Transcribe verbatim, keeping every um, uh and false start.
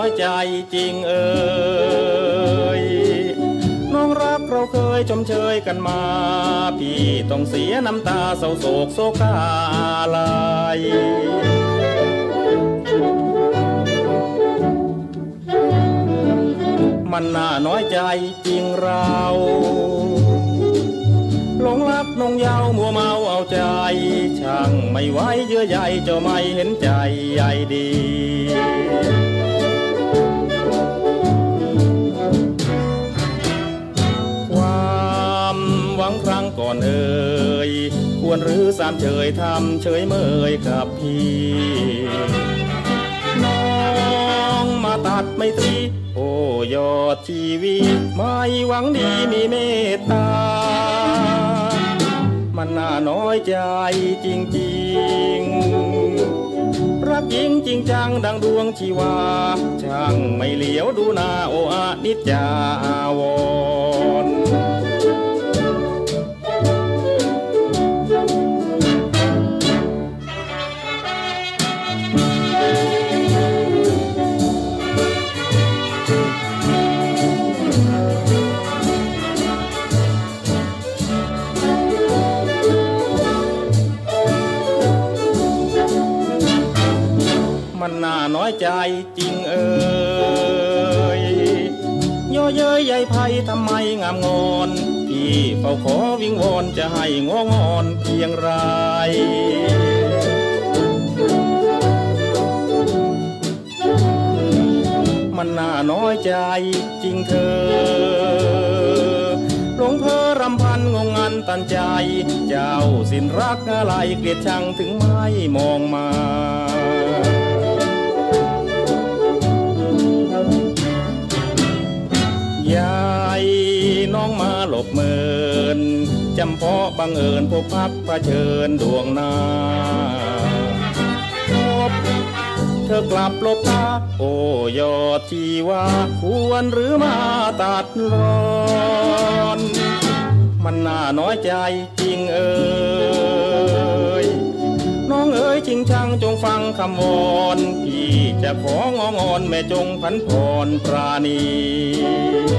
อยใจจริงเอ่ยน้องรักเราเคยชมเชยกันมาพี่ต้องเสียน้ำตาเศร้าโศกโศกอะไรมันน่าน้อยใจจริงเราหลงรักนงเยาว์มัวเมาเอาใจช่างไม่ไหวเยื่อใยเจ้าไม่เห็นใจใยดีความหวังครั้งก่อนเอ่ยควรหรือสามเฉยทำเฉยเมยกับพี่น้องมาตัดไม่ตรีโอ้ยอดชีวิตไม่หวังดีมีเมตตามันน่าน้อยใจจริงๆรักจริงจริงจังดังดวงชีวาช่างไม่เหลียวดูหน้าโออานิจจาวรมันน่าน้อยใจจริงเอ่ยย่อเย้ยใยไพทำไมงามงอนพี่เฝ้าขอวิงวอนจะให้งองอนเพียงไรมันน่าน้อยใจจริงเธอหลงเพ้อรำพันงงงันตันใจเจ้าสิ้นรักอะไรเกลียดชังถึงไม่มองมายายน้องมาหลบเมินจำเพาะบังเอิญพบพักเผชิญดวงหน้าพบเธอกลับลบตาโอ้ยอดชีวาควรหรือมาตัดรอนมันน่าน้อยใจจริงเอ่ยน้องเอ๋ยจริงชังจงฟังคำวอนพี่จะขององอนแม่จงพันพรปราณี